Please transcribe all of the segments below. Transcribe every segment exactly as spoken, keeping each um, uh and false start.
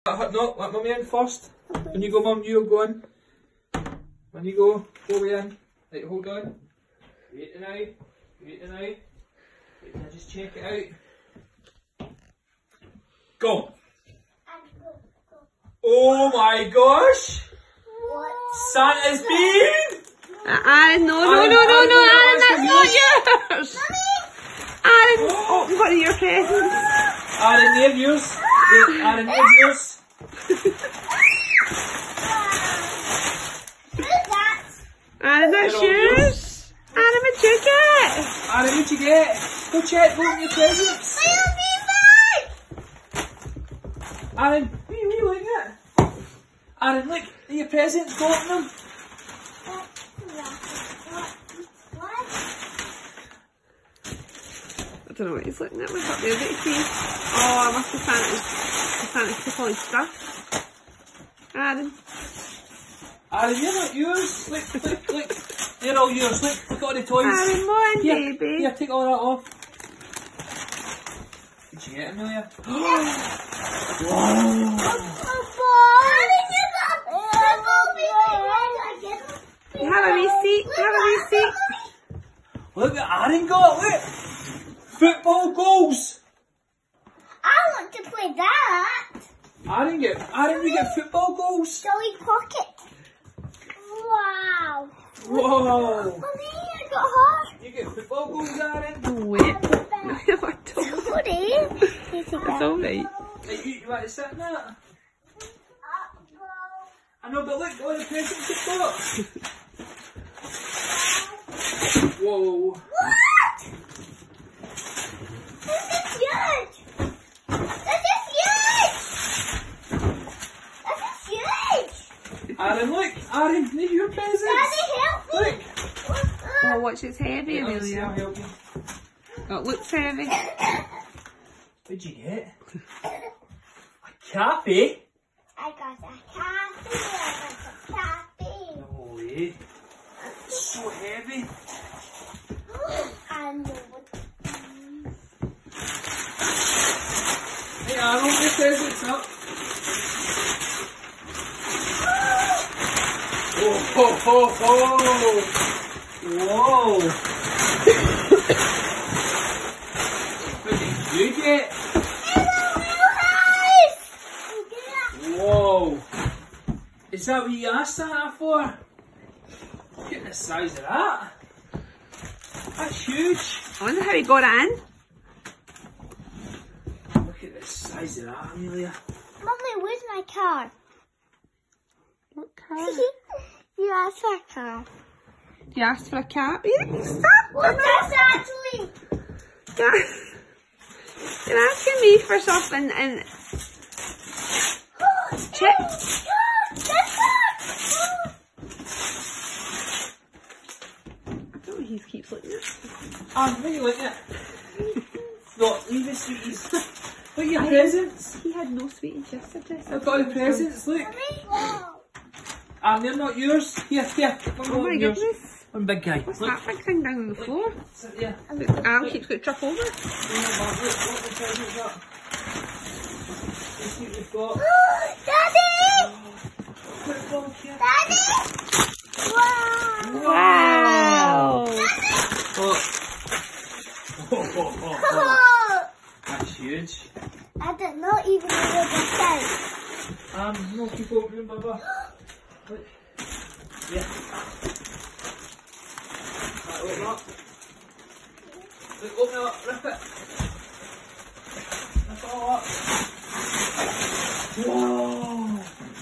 No, let mummy in first. When you go, mum, you go in. When you go, go way in. Right, hold on. Wait now. Wait now. Wait, now just check it out. Go. Oh my gosh! What? Santa's been! Uh, Aaron, no, no, no, no, no, Aaron, that's not yours! Aaron, open one of your presents. Aaron, they're yours. Wait, Aaron, they're yours. Aaron, that's They're all yours. Aaron, what'd you get? Aaron, what'd you get? Go check, open your presents. Aaron, what are you looking at? Aaron, look, at your presents, go open them. I don't know what he's looking at. What's up there? Let's see. Oh, I must have Santa's, Santa's took all his stuff. Aaron. Aaron, you're not yours. Look, look, look. They're all yours. Look, look at all the toys. Aaron, one Here, baby. here, take all that off. Did you get it, Amelia? You have a receipt. You have a receipt. Look what Aaron got, look. Football goals. I want to play that. Aaron get, Aaron, you get football goals. Jolly Pocket. Wow. Whoa. Mommy, I got her. You get football goals, Aaron. Wait. No, I don't. Sorry. It's alright. Hey, you, you want to sit in that? I know, but look, all the presents you've got. Whoa. What? This is huge. This is huge. This is huge. Aaron, look. Aaron, need your presents. Daddy, help me. Look. Oh, watch, it's heavy, I'll see, I'll Amelia. help you. Oh, it looks heavy. What'd you get? A cafe? I got a cafe. I got a cafe. No way. It's so heavy. I know what. Hey, Aaron, your presents up. Oh, ho, ho, ho. Whoa. What did you get? Whoa. Is that what you asked Santa for? Look at the size of that. That's huge. I wonder how he got it in. Look at the size of that, Amelia. Mommy, where's my car? What car? You asked for a car. You asked for a cat? Yeah, stop! What's that actually? Yeah. You're asking me for something and... Check. I don't know, he keeps looking at it. Ah, what are you looking at? No, leave the sweeties. Look at your presents. He had no sweeties yesterday. So I've got the presents, look. Ah, they're not yours. Here, here. One Oh more my yours. goodness. One big guy. What's Look. that big thing down on the floor? Sit there. Aaron keeps going to trip over. Look, look the presents up. Let's see what we've got. Daddy! Football here. Daddy! Wow! Wow! Oh. Oh, oh, oh, oh. Oh, That's huge. I did not even know the size. Um, no, keep opening, Baba. Look. Yeah. Right, open up. Look, open it up, rip it. Rip it all up. Whoa!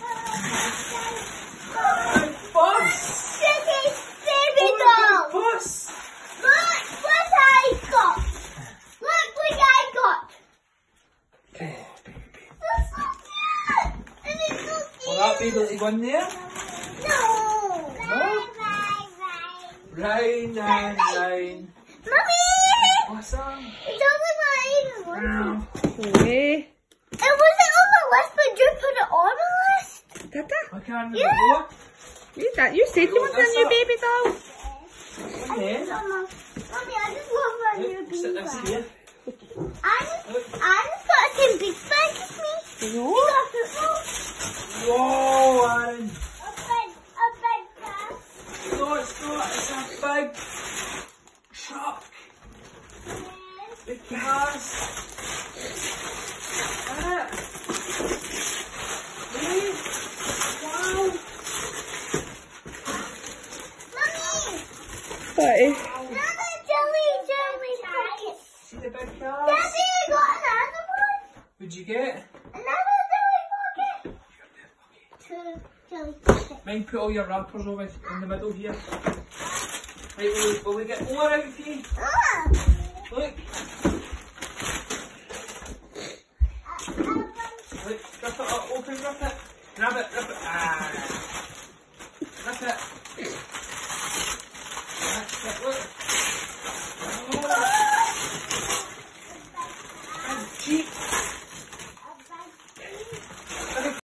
Bus! Baby, baby Oh, doll! bus! Look what I got! Look what I got! Oh, baby. That's so cute! And it's so cute! Will that baby let you go in there? No! No? Rain, rain, rain. Mommy! What's that? It's only my even one. Way. It wasn't on the list, but you put it on the list. Did that? I can't remember Yeah. what. You, that, you said you wanted a new baby doll. And then, Mama, Mommy, I just love my new look, baby sit this doll. here. I just, I just got the same big bag as me. No. You got football Whoa, Aaron. A big, a big car. No, it's not. It's a big truck. Yes. Big cars. Ah. Hey. Wow. Mommy, What? another jelly, jelly packet. See the big cars? Daddy, I got another one. What'd you get? Another jelly pocket. Two jelly pockets. Mind put all your wrappers over in the middle here. Right, will, will we get more out for you? Ah. Look. Uh, um, Look, rip it up, open, rip it. Grab it, rip it. Ah,